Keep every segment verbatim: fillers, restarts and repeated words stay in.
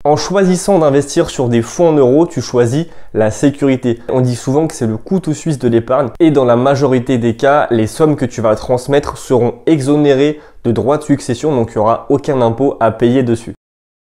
En choisissant d'investir sur des fonds en euros, tu choisis la sécurité. On dit souvent que c'est le couteau suisse de l'épargne et dans la majorité des cas, les sommes que tu vas transmettre seront exonérées de droits de succession, donc il n'y aura aucun impôt à payer dessus.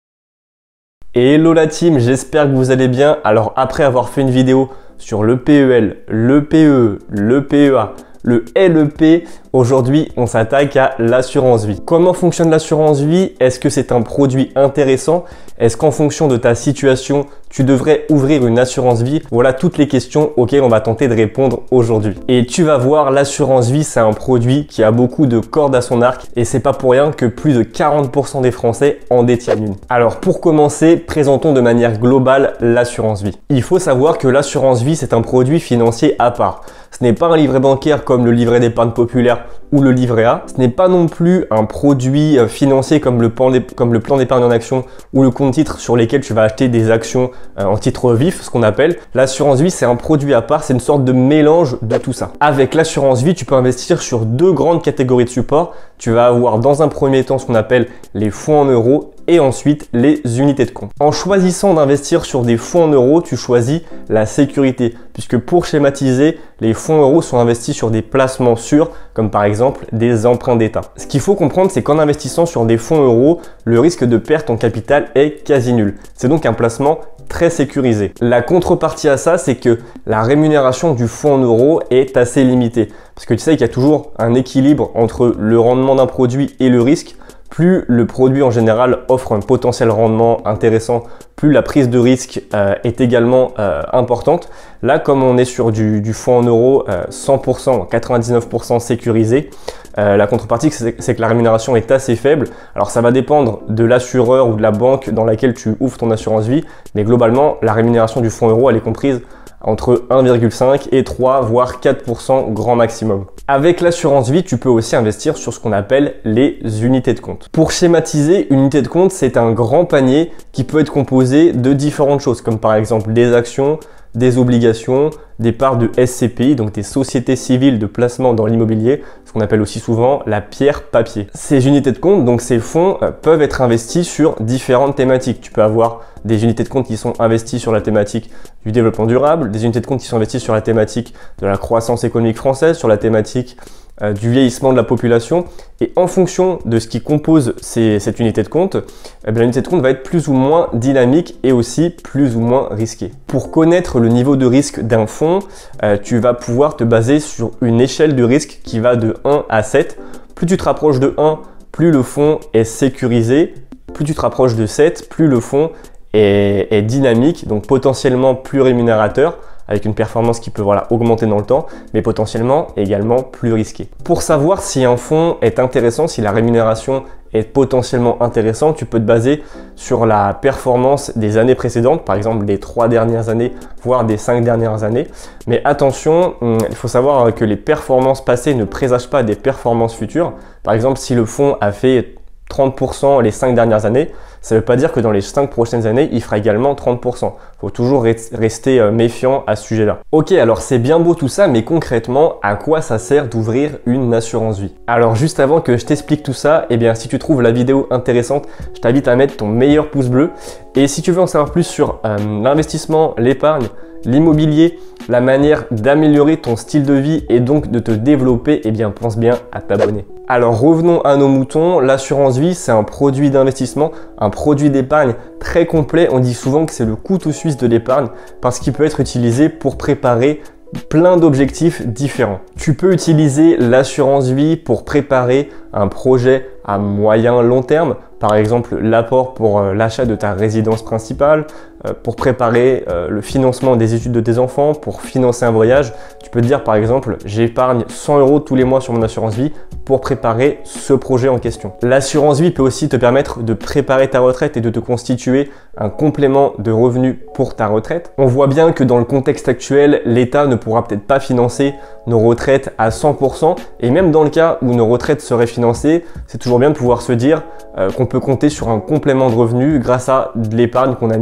Et hello la team, j'espère que vous allez bien. Alors après avoir fait une vidéo sur le P E L, le P E E, le P E A, le L E P, aujourd'hui on s'attaque à l'assurance vie. Comment fonctionne l'assurance vie? Est-ce que c'est un produit intéressant? Est-ce qu'en fonction de ta situation, tu devrais ouvrir une assurance vie? Voilà toutes les questions auxquelles on va tenter de répondre aujourd'hui. Et tu vas voir, l'assurance vie, c'est un produit qui a beaucoup de cordes à son arc et c'est pas pour rien que plus de quarante pour cent des Français en détiennent une. Alors pour commencer, présentons de manière globale l'assurance vie. Il faut savoir que l'assurance vie, c'est un produit financier à part. Ce n'est pas un livret bancaire comme le livret d'épargne populaire ou le livret A. Ce n'est pas non plus un produit financier comme le plan d'épargne en action ou le compte titre sur lesquels tu vas acheter des actions en titre vif, ce qu'on appelle. L'assurance vie, c'est un produit à part, c'est une sorte de mélange de tout ça. Avec l'assurance vie, tu peux investir sur deux grandes catégories de support. Tu vas avoir dans un premier temps ce qu'on appelle les fonds en euros et ensuite les unités de compte. En choisissant d'investir sur des fonds en euros, tu choisis la sécurité puisque pour schématiser, les fonds euros sont investis sur des placements sûrs comme par exemple des emprunts d'État. Ce qu'il faut comprendre, c'est qu'en investissant sur des fonds euros, le risque de perte en capital est quasi nul. C'est donc un placement très sécurisé. La contrepartie à ça, c'est que la rémunération du fonds en euros est assez limitée parce que tu sais qu'il y a toujours un équilibre entre le rendement d'un produit et le risque. Plus le produit en général offre un potentiel rendement intéressant, plus la prise de risque euh, est également euh, importante. Là, comme on est sur du, du fonds en euros euh, cent pour cent, quatre-vingt-dix-neuf pour cent sécurisé, euh, la contrepartie, c'est que la rémunération est assez faible. Alors, ça va dépendre de l'assureur ou de la banque dans laquelle tu ouvres ton assurance vie, mais globalement, la rémunération du fonds euro, elle est comprise entre un virgule cinq et trois voire quatre pour cent grand maximum. Avec l'assurance vie, tu peux aussi investir sur ce qu'on appelle les unités de compte. Pour schématiser, une unité de compte, c'est un grand panier qui peut être composé de différentes choses comme par exemple des actions, des obligations, des parts de S C P I, donc des sociétés civiles de placement dans l'immobilier, ce qu'on appelle aussi souvent la pierre papier. Ces unités de compte, donc ces fonds, euh, peuvent être investis sur différentes thématiques. Tu peux avoir des unités de compte qui sont investies sur la thématique du développement durable, des unités de compte qui sont investies sur la thématique de la croissance économique française, sur la thématique euh, du vieillissement de la population. Et en fonction de ce qui compose ces, cette unité de compte, eh bien, l'unité de compte va être plus ou moins dynamique et aussi plus ou moins risquée. Pour connaître le niveau de risque d'un fonds, euh, tu vas pouvoir te baser sur une échelle de risque qui va de un à sept. Plus tu te rapproches de un, plus le fonds est sécurisé. Plus tu te rapproches de sept, plus le fonds est, est dynamique, donc potentiellement plus rémunérateur, avec une performance qui peut voilà, augmenter dans le temps, mais potentiellement également plus risqué. Pour savoir si un fonds est intéressant, si la rémunération est potentiellement intéressante, tu peux te baser sur la performance des années précédentes, par exemple des trois dernières années, voire des cinq dernières années. Mais attention, il faut savoir que les performances passées ne présagent pas des performances futures. Par exemple, si le fonds a fait trente pour cent les cinq dernières années, ça ne veut pas dire que dans les cinq prochaines années, il fera également trente pour cent. Il faut toujours rester méfiant à ce sujet-là. Ok, alors c'est bien beau tout ça, mais concrètement, à quoi ça sert d'ouvrir une assurance vie? Alors juste avant que je t'explique tout ça, eh bien si tu trouves la vidéo intéressante, je t'invite à mettre ton meilleur pouce bleu. Et si tu veux en savoir plus sur euh, l'investissement, l'épargne, l'immobilier, la manière d'améliorer ton style de vie et donc de te développer, eh bien pense bien à t'abonner. Alors revenons à nos moutons, l'assurance vie c'est un produit d'investissement, un produit d'épargne très complet. On dit souvent que c'est le couteau suisse de l'épargne parce qu'il peut être utilisé pour préparer plein d'objectifs différents. Tu peux utiliser l'assurance vie pour préparer un projet à moyen long terme, par exemple l'apport pour euh, l'achat de ta résidence principale, euh, pour préparer euh, le financement des études de tes enfants, pour financer un voyage. Tu peux te dire par exemple, j'épargne cent euros tous les mois sur mon assurance vie pour préparer ce projet en question. L'assurance vie peut aussi te permettre de préparer ta retraite et de te constituer un complément de revenus pour ta retraite. On voit bien que dans le contexte actuel, l'État ne pourra peut-être pas financer nos retraites à cent pour cent et même dans le cas où nos retraites seraient financées, c'est toujours bien de pouvoir se dire euh, qu'on peut compter sur un complément de revenus grâce à de l'épargne qu'on a mis de côté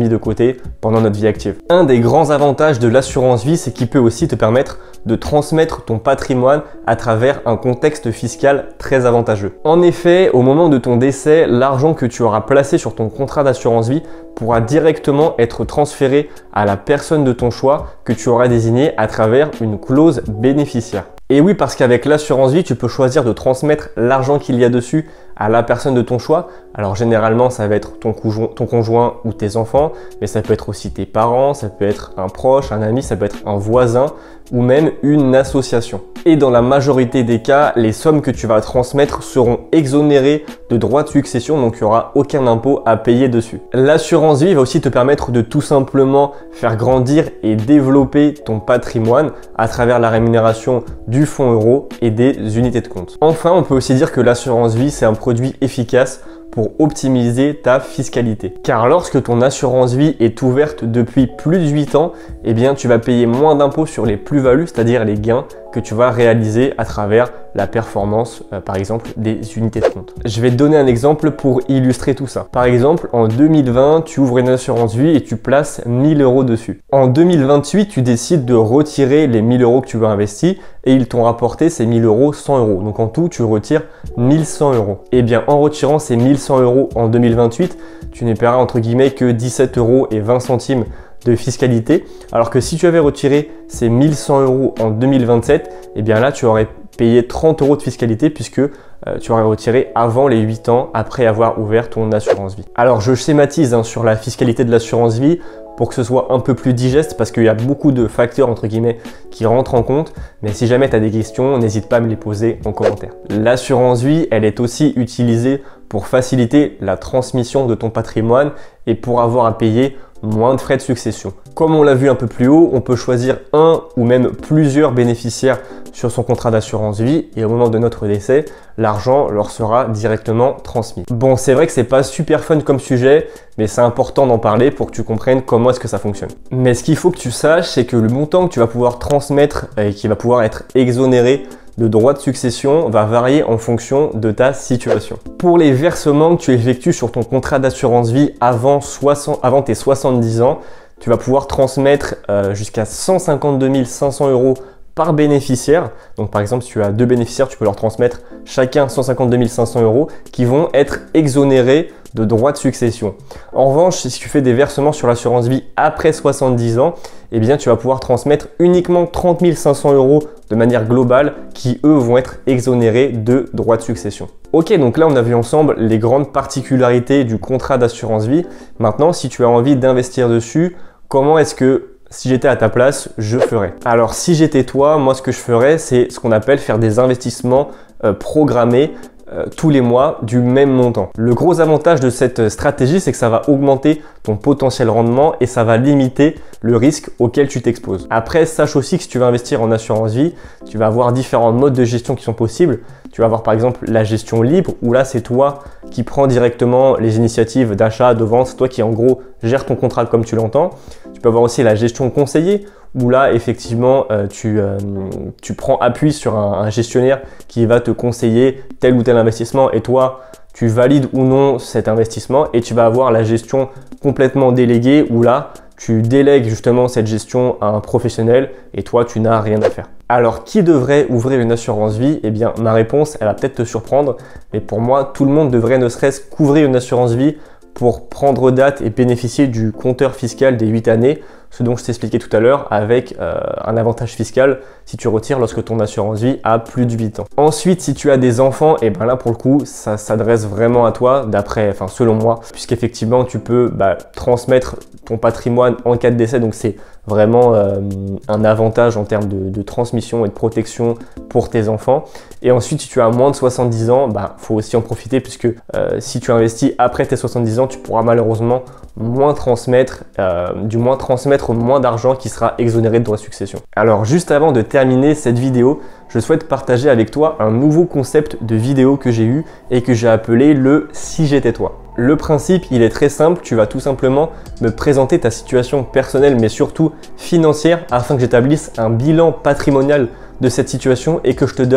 profiter pendant notre vie active. Un des grands avantages de l'assurance vie, c'est qu'il peut aussi te permettre de transmettre ton patrimoine à travers un contexte fiscal très avantageux. En effet, au moment de ton décès, l'argent que tu auras placé sur ton contrat d'assurance vie pourra directement être transféré à la personne de ton choix que tu auras désignée à travers une clause bénéficiaire. Et oui, parce qu'avec l'assurance vie, tu peux choisir de transmettre l'argent qu'il y a dessus à la personne de ton choix. Alors généralement, ça va être ton conjoint, ton conjoint ou tes enfants, mais ça peut être aussi tes parents, ça peut être un proche, un ami, ça peut être un voisin ou même une association. Et dans la majorité des cas, les sommes que tu vas transmettre seront exonérées de droits de succession, donc il n'y aura aucun impôt à payer dessus. L'assurance vie va aussi te permettre de tout simplement faire grandir et développer ton patrimoine à travers la rémunération du fonds euro et des unités de compte. Enfin, on peut aussi dire que l'assurance vie, c'est un produit efficace pour optimiser ta fiscalité. Car lorsque ton assurance vie est ouverte depuis plus de huit ans, eh bien tu vas payer moins d'impôts sur les plus-values, c'est-à-dire les gains que tu vas réaliser à travers la performance, euh, par exemple, des unités de compte. Je vais te donner un exemple pour illustrer tout ça. Par exemple, en deux mille vingt, tu ouvres une assurance vie et tu places mille euros dessus. En deux mille vingt-huit, tu décides de retirer les mille euros que tu veux investir et ils t'ont rapporté ces mille euros, cent euros. Donc en tout, tu retires mille cent euros. Et bien, en retirant ces mille cent euros en deux mille vingt-huit, tu ne paieras entre guillemets que dix-sept euros et vingt centimes de fiscalité, alors que si tu avais retiré ces mille cent euros en deux mille vingt-sept, et bien là tu aurais payé trente euros de fiscalité puisque euh, tu aurais retiré avant les huit ans après avoir ouvert ton assurance vie. Alors je schématise hein, sur la fiscalité de l'assurance vie pour que ce soit un peu plus digeste parce qu'il y a beaucoup de facteurs entre guillemets qui rentrent en compte, mais si jamais tu as des questions, n'hésite pas à me les poser en commentaire. L'assurance vie, elle est aussi utilisée pour faciliter la transmission de ton patrimoine et pour avoir à payer moins de frais de succession. Comme on l'a vu un peu plus haut, on peut choisir un ou même plusieurs bénéficiaires sur son contrat d'assurance vie et au moment de notre décès, l'argent leur sera directement transmis. Bon, c'est vrai que c'est pas super fun comme sujet, mais c'est important d'en parler pour que tu comprennes comment est-ce que ça fonctionne. Mais ce qu'il faut que tu saches, c'est que le montant que tu vas pouvoir transmettre et qui va pouvoir être exonéré de droits de succession va varier en fonction de ta situation. Pour les versements que tu effectues sur ton contrat d'assurance vie avant, soixante, avant tes soixante-dix ans, tu vas pouvoir transmettre euh, jusqu'à cent cinquante-deux mille cinq cents euros par bénéficiaire. Donc par exemple, si tu as deux bénéficiaires, tu peux leur transmettre chacun cent cinquante-deux mille cinq cents euros qui vont être exonérés de droits de succession. En revanche, si tu fais des versements sur l'assurance vie après soixante-dix ans, eh bien tu vas pouvoir transmettre uniquement trente mille cinq cents euros de manière globale qui eux vont être exonérés de droits de succession. Ok, donc là on a vu ensemble les grandes particularités du contrat d'assurance vie. Maintenant, si tu as envie d'investir dessus, comment est-ce que si j'étais à ta place, je ferais? Alors si j'étais toi, moi ce que je ferais, c'est ce qu'on appelle faire des investissements euh, programmés euh, tous les mois du même montant. Le gros avantage de cette stratégie, c'est que ça va augmenter ton potentiel rendement et ça va limiter le risque auquel tu t'exposes. Après, sache aussi que si tu veux investir en assurance vie, tu vas avoir différents modes de gestion qui sont possibles. Tu vas avoir par exemple la gestion libre où là c'est toi qui prends directement les initiatives d'achat, de vente, c'est toi qui en gros gères ton contrat comme tu l'entends. Tu peux avoir aussi la gestion conseillée où là effectivement euh, tu, euh, tu prends appui sur un, un gestionnaire qui va te conseiller tel ou tel investissement et toi tu valides ou non cet investissement et tu vas avoir la gestion complètement déléguée où là tu délègues justement cette gestion à un professionnel et toi tu n'as rien à faire. Alors qui devrait ouvrir une assurance vie? Eh bien ma réponse elle va peut-être te surprendre, mais pour moi tout le monde devrait ne serait-ce qu'ouvrir une assurance vie pour prendre date et bénéficier du compteur fiscal des huit années, ce dont je t'ai expliqué tout à l'heure avec euh, un avantage fiscal si tu retires lorsque ton assurance vie a plus de huit ans. Ensuite, si tu as des enfants, et ben là pour le coup, ça s'adresse vraiment à toi d'après, enfin selon moi, puisqu'effectivement tu peux bah, transmettre ton patrimoine en cas de décès, donc c'est vraiment euh, un avantage en termes de, de transmission et de protection pour tes enfants. Et ensuite, si tu as moins de soixante-dix ans, bah faut aussi en profiter puisque euh, si tu investis après tes soixante-dix ans, tu pourras malheureusement moins transmettre, euh, du moins transmettre moins d'argent qui sera exonéré de droits de succession. Alors juste avant de terminer cette vidéo, je souhaite partager avec toi un nouveau concept de vidéo que j'ai eu et que j'ai appelé le « Si j'étais toi ». Le principe, il est très simple, tu vas tout simplement me présenter ta situation personnelle mais surtout financière afin que j'établisse un bilan patrimonial de cette situation et que je te donne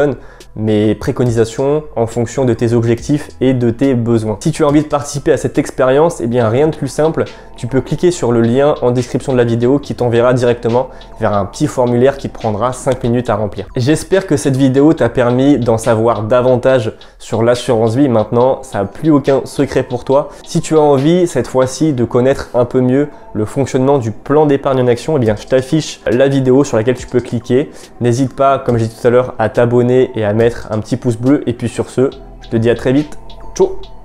mes préconisations en fonction de tes objectifs et de tes besoins. Si tu as envie de participer à cette expérience, eh bien rien de plus simple, tu peux cliquer sur le lien en description de la vidéo qui t'enverra directement vers un petit formulaire qui te prendra cinq minutes à remplir. J'espère que cette vidéo t'a permis d'en savoir davantage sur l'assurance vie. Maintenant, ça n'a plus aucun secret pour toi. Si tu as envie cette fois-ci de connaître un peu mieux le fonctionnement du plan d'épargne en action, eh bien je t'affiche la vidéo sur laquelle tu peux cliquer. N'hésite pas, comme j'ai dit tout à l'heure, à t'abonner et à mettre un petit pouce bleu. Et puis sur ce, je te dis à très vite. Ciao!